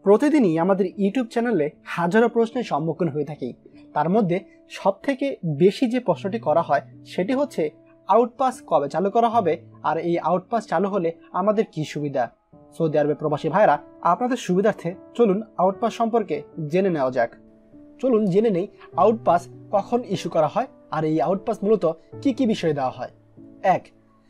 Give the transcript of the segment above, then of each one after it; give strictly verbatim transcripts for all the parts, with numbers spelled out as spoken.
প্রতিদিনই আমাদের ইউটিউব চ্যানেলে হাজারো প্রশ্নের সম্মুখীন হয়ে থাকি। তার মধ্যে সবথেকে বেশি যে প্রশ্নটি করা হয় সেটি হচ্ছে আউটপাস কবে চালু করা হবে, আর এই আউটপাস চালু হলে আমাদের কি সুবিধা। সৌদি আরবে প্রবাসী ভাইরা, আপনাদের সুবিধার্থে চলুন আউটপাস সম্পর্কে জেনে নেওয়া যাক। চলুন জেনে নেই আউটপাস কখন ইস্যু করা হয় আর এই আউটপাস মূলত কি কি বিষয়ে দেওয়া হয়। এক,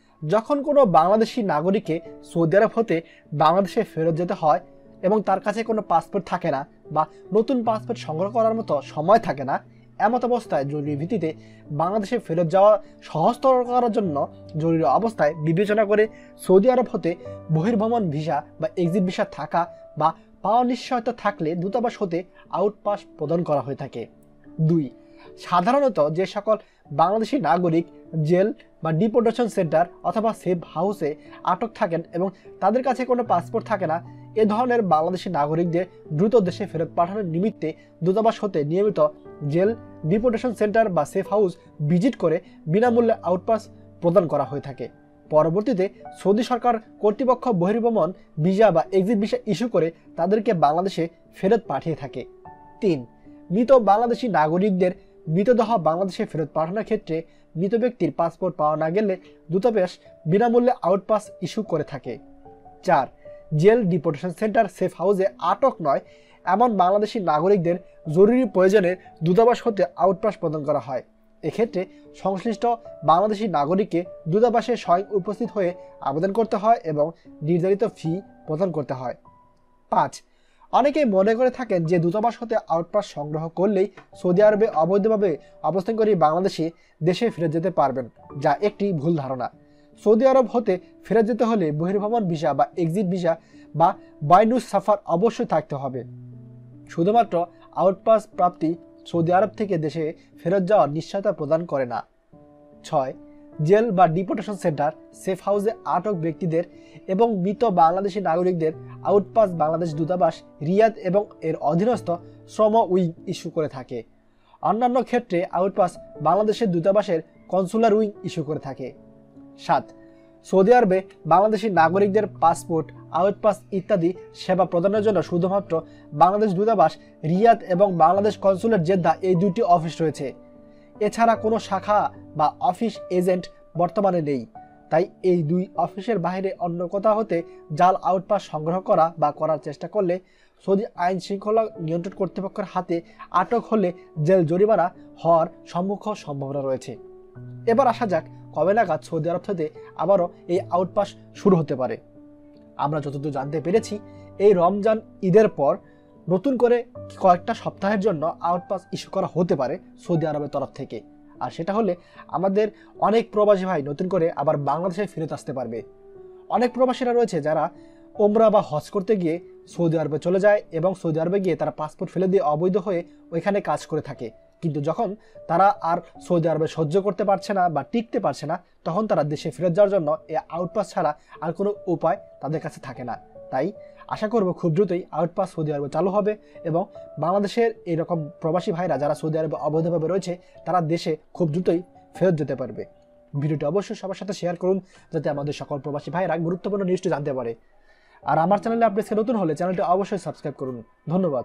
যখন কোনো বাংলাদেশি নাগরিককে সৌদি আরব হতে বাংলাদেশে ফেরত যেতে হয় এবং তার কাছে কোনো পাসপোর্ট থাকে না বা নতুন পাসপোর্ট সংগ্রহ করার মতো সময় থাকে না, এমত অবস্থায় জরুরি ভিত্তিতে বাংলাদেশে ফেরত যাওয়া সহজতর করার জন্য জরুরি অবস্থায় বিবেচনা করে সৌদি আরব হতে বহির্ভ্রমণ ভিসা বা এক্সিট ভিসা থাকা বা পাওয়ার নিশ্চয়তা থাকলে দূতাবাস হতে আউটপাস প্রদান করা হয়ে থাকে। দুই, সাধারণত যে সকল বাংলাদেশি নাগরিক জেল বা ডিপোর্টেশন সেন্টার অথবা সেফ হাউসে আটক থাকেন এবং তাদের কাছে কোনো পাসপোর্ট থাকে না, এ ধরনের বাংলাদেশি নাগরিকদের দ্রুত দেশে ফেরত পাঠানোর নিমিত্তে দূতাবাস হতে নিয়মিত জেল, ডিপোর্টেশন সেন্টার বা সেফ হাউস ভিজিট করে বিনামূল্যে আউটপাস প্রদান করা হয়ে থাকে। পরবর্তীতে সৌদি সরকার কর্তৃপক্ষ বহির্ভ্রমণ ভিসা বা এক্সিট ভিসা ইস্যু করে তাদেরকে বাংলাদেশে ফেরত পাঠিয়ে থাকে। তিন, মৃত বাংলাদেশি নাগরিকদের মৃতদেহ বাংলাদেশে ফেরত পাঠানোর ক্ষেত্রে মৃত ব্যক্তির পাসপোর্ট পাওয়া না গেলে দূতাবাস বিনামূল্যে আউটপাস ইস্যু করে থাকে। চার, জেল, ডিপোর্টেশন সেন্টার, সেফ হাউসে আটক নয় এমন বাংলাদেশি নাগরিকদের জরুরি প্রয়োজনে দূতাবাস হতে আউটপাস প্রদান করা হয়। এক্ষেত্রে সংশ্লিষ্ট বাংলাদেশি নাগরিককে দূতাবাসে স্বয়ং উপস্থিত হয়ে আবেদন করতে হয় এবং নির্ধারিত ফি প্রদান করতে হয়। পাঁচ, অনেকেই মনে করে থাকেন যে দূতাবাস হতে আউটপাস সংগ্রহ করলেই সৌদি আরবে অবৈধভাবে অবস্থান করে বাংলাদেশি দেশে ফিরে যেতে পারবেন, যা একটি ভুল ধারণা। সৌদি আরব হতে ফিরে যেতে হলে বহির্ভ্রমণ ভিসা বা এক্সিট ভিসা বা বাইনুস সাফার অবশ্যই থাকতে হবে। শুধুমাত্র আউটপাস প্রাপ্তি সৌদি আরব থেকে দেশে ফেরত যাওয়ার নিশ্চয়তা প্রদান করে না। ছয়, জেল বা ডিপোর্টেশন সেন্টার, সেফ হাউসে আটক ব্যক্তিদের এবং মৃত বাংলাদেশি নাগরিকদের আউটপাস বাংলাদেশ দূতাবাস, রিয়াদ এবং এর অধীনস্থ শ্রম উইং ইস্যু করে থাকে। অন্যান্য ক্ষেত্রে আউটপাস বাংলাদেশের দূতাবাসের কনসুলার উইং ইস্যু করে থাকে। সাত, সৌদি আরবে বাংলাদেশি নাগরিকদের পাসপোর্ট, আউটপাস ইত্যাদি সেবা প্রদানের জন্য শুধুমাত্র বাংলাদেশ দূতাবাস, রিয়াদ এবং বাংলাদেশ কনসুলেট জেদ্দা এই দুটি অফিস রয়েছে। এছাড়া কোনো শাখা বা অফিস এজেন্ট বর্তমানে নেই। তাই এই দুই অফিসের বাইরে অন্য কোথাও হতে জাল আউটপাস সংগ্রহ করা বা করার চেষ্টা করলে সৌদি আইন শৃঙ্খলা নিয়ন্ত্রণ কর্তৃপক্ষের হাতে আটক হলে জেল জরিমানা হওয়ার সম্মুখ সম্ভাবনা রয়েছে। এবার আসা যাক কবে নাগাদ সৌদি আরব থেকে আবারও এই আউটপাস শুরু হতে পারে। আমরা যতদূর জানতে পেরেছি, এই রমজান ঈদের পর নতুন করে কয়েকটা সপ্তাহের জন্য আউটপাস ইস্যু করা হতে পারে সৌদি আরবের তরফ থেকে। আর সেটা হলে আমাদের অনেক প্রবাসী ভাই নতুন করে আবার বাংলাদেশে ফিরত আসতে পারবে। অনেক প্রবাসীরা রয়েছে যারা ওমরা বা হজ করতে গিয়ে সৌদি আরবে চলে যায় এবং সৌদি আরবে গিয়ে তারা পাসপোর্ট ফেলে দিয়ে অবৈধ হয়ে ওইখানে কাজ করে থাকে। কিন্তু যখন তারা আর সৌদি আরবে সহ্য করতে পারছে না বা টিকতে পারছে না, তখন তারা দেশে ফেরত যাওয়ার জন্য এই আউটপাস ছাড়া আর কোনো উপায় তাদের কাছে থাকে না। তাই আশা করব খুব দ্রুতই আউটপাস সৌদি আরবে চালু হবে এবং বাংলাদেশের এরকম প্রবাসী ভাইরা যারা সৌদি আরবে অবৈধভাবে রয়েছে তারা দেশে খুব দ্রুতই ফেরত যেতে পারবে। ভিডিওটি অবশ্যই সবার সাথে শেয়ার করুন যাতে আমাদের সকল প্রবাসী ভাইরা গুরুত্বপূর্ণ নিউজটি জানতে পারে। আর আমার চ্যানেলে আপডেটস নতুন হলে চ্যানেলটি অবশ্যই সাবস্ক্রাইব করুন। ধন্যবাদ।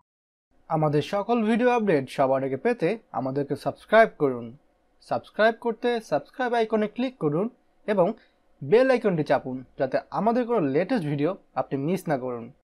আমাদের সকল ভিডিও আপডেট সবার আগে পেতে আমাদেরকে সাবস্ক্রাইব করুন। সাবস্ক্রাইব করতে সাবস্ক্রাইব আইকনে ক্লিক করুন এবং বেল আইকনটি চাপুন যাতে আমাদের কোনো লেটেস্ট ভিডিও আপনি মিস না করুন।